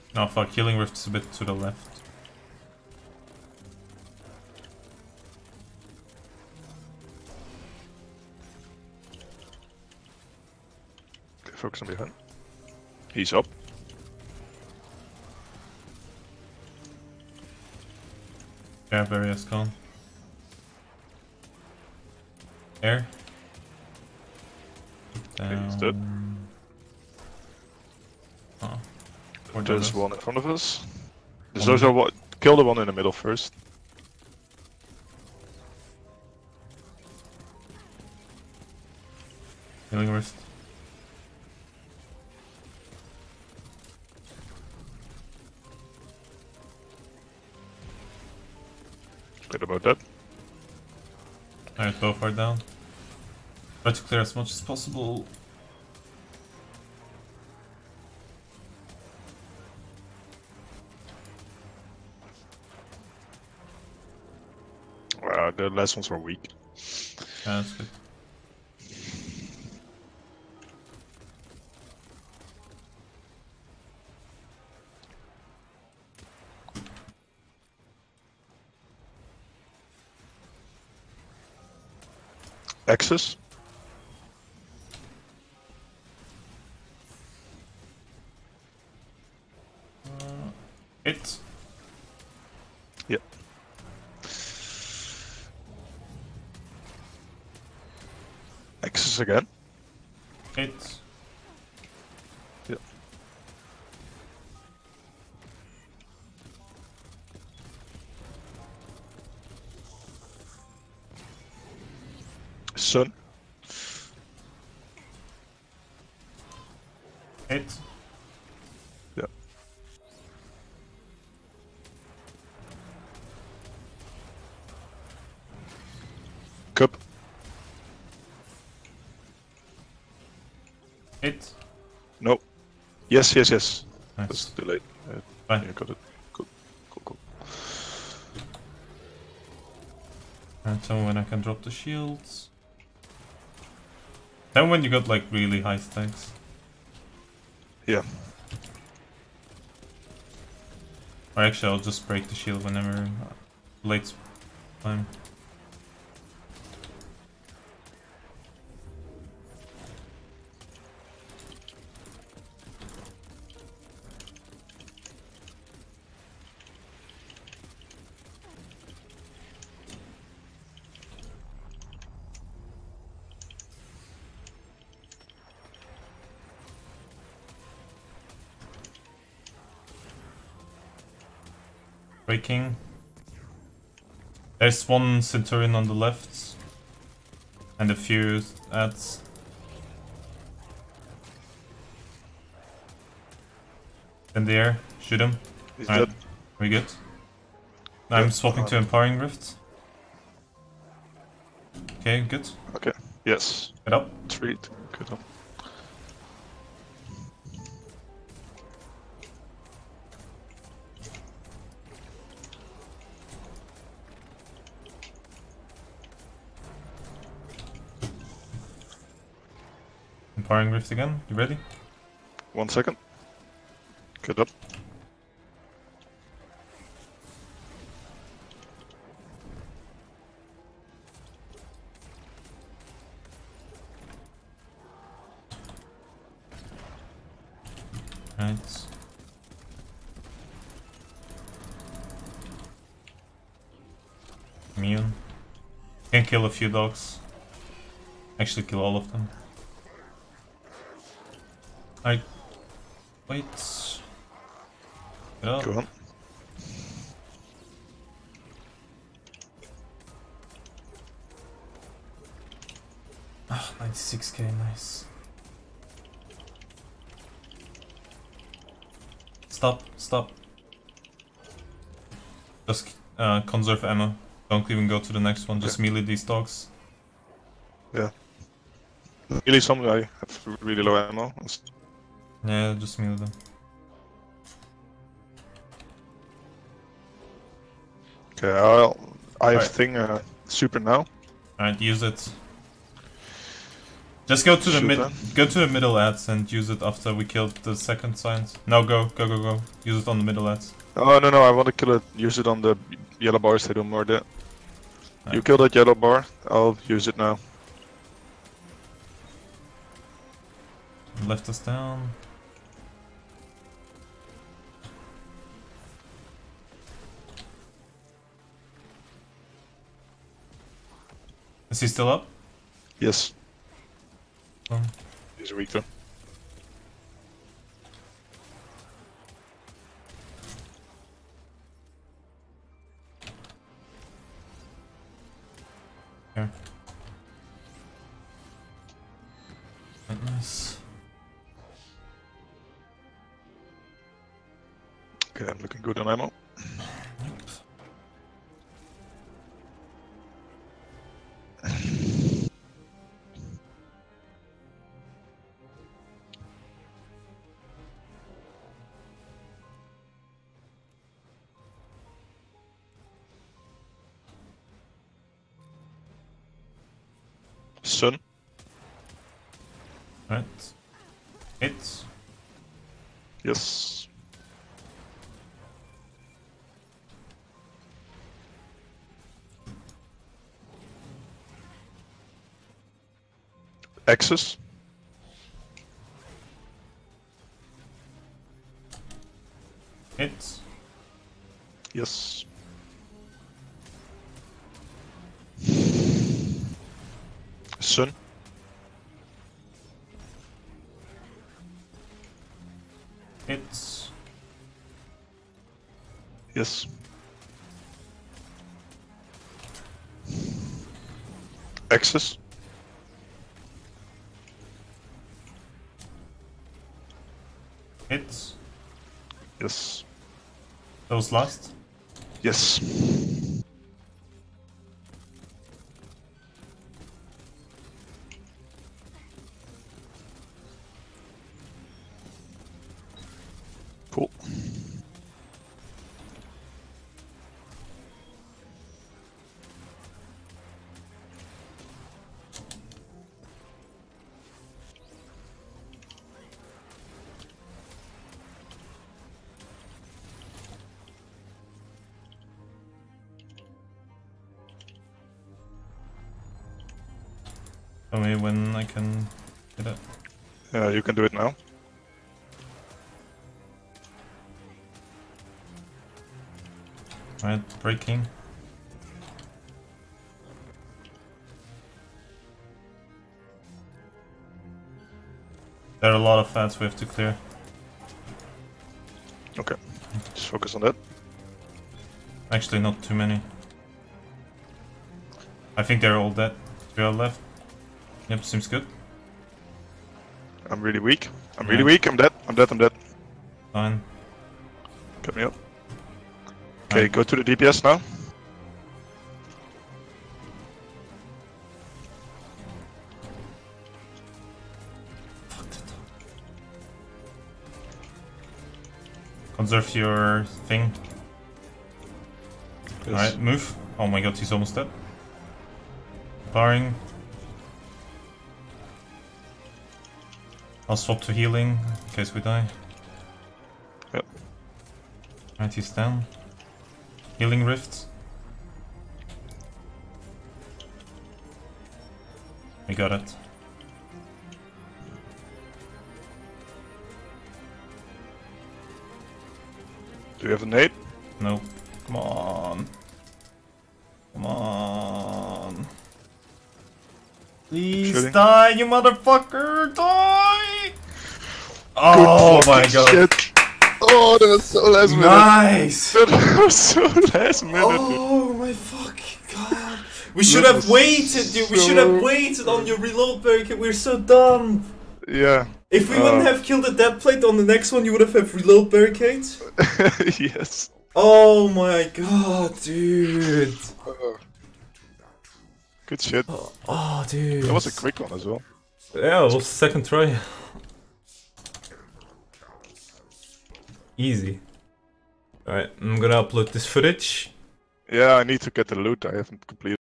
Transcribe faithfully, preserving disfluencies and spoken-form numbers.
Oh fuck, Healing Rift's a bit to the left. Okay, focus on behind. He's up. Yeah, Barry has gone. Air. Okay, he's dead. Oh. Or There's Douglas. one in front of us. There's One also in- one. Kill the one in the middle first. Healing Rift. Forget about that. Alright, both are down. Try to clear as much as possible. Uh, the last ones were weak. Yeah, that's good. Axis. Uh, hit. Yep. Axis again. Hit. Yep. Sun. Hit. Yep. Cup. Hit. No. Yes, yes, yes. Nice. That's too late. Uh, Fine. yeah, got it. Cool. Cool, cool. And tell me when I can drop the shields. Then when you got like really high stacks. Yeah. Or actually I'll just break the shield whenever uh, late time. Breaking. There's one Centurion on the left. And a few ads. In the air. Shoot him. He's Alright. dead. We good? I'm Yep. swapping to Um, Empowering Rift. Okay, good. Okay. Yes. Get up. Treat. Good one. Empowering Rift again. You ready? One second. Good up. Right. Immune. Can kill a few dogs. Actually kill all of them. I wait. Get up. Go on. Ah, ninety-six K, nice. Stop, stop. Just uh, conserve ammo. Don't even go to the next one, just Okay. melee these dogs. Yeah. Really, some I have really low ammo. It's- Yeah, just melee them. Okay, I'll, I have Alright. thing uh, super now. Alright, use it. Just go to the Shoot mid, them. go to the middle ads and use it after we killed the second science. No, go, go, go, go. Use it on the middle ads. Oh no no, I want to kill it. Use it on the yellow bars. They do more that. Right. You kill that yellow bar. I'll use it now. Left us down. Is he still up? Yes. Um, He's weak though. here. Nice. Okay, I'm looking good on ammo. Sun. Right. Hit. Yes. Axis. Hit. Yes. Sun. Hit. Yes. Axis. Hit. Yes. Those last. Yes. Cool. Tell me when I can hit it. Yeah, you can do it now. Right, breaking. There are a lot of fats we have to clear. Okay. Just focus on that. Actually, not too many. I think they're all dead. Three are left. Yep, seems good. I'm really weak. I'm Yeah. really weak. I'm dead. I'm dead. I'm dead. Fine. Cut me up. Okay, Right. go to the D P S now. Conserve your thing. Yes. Alright, move. Oh my god, he's almost dead. Barring. I'll swap to healing in case we die. Yep. Alright, he's down. Healing rift. We got it. Do you have a nade? No. Come on. Come on. Please Shooting. die, you motherfucker! Die! Oh my god. Shit. Oh, that was so last minute. Nice! That was so last minute. Oh my fucking god. We should That have was waited, dude. We should have so- waited on your reload barricade. We're so dumb. Yeah. If we Uh. wouldn't have killed the dead plate on the next one, you would have had reload barricades. Yes. Oh my god, dude. Uh, good shit. Oh, dude. That was a quick one as well. Yeah, it was second try. Easy. Alright, I'm gonna upload this footage. Yeah, I need to get the loot. I haven't completed.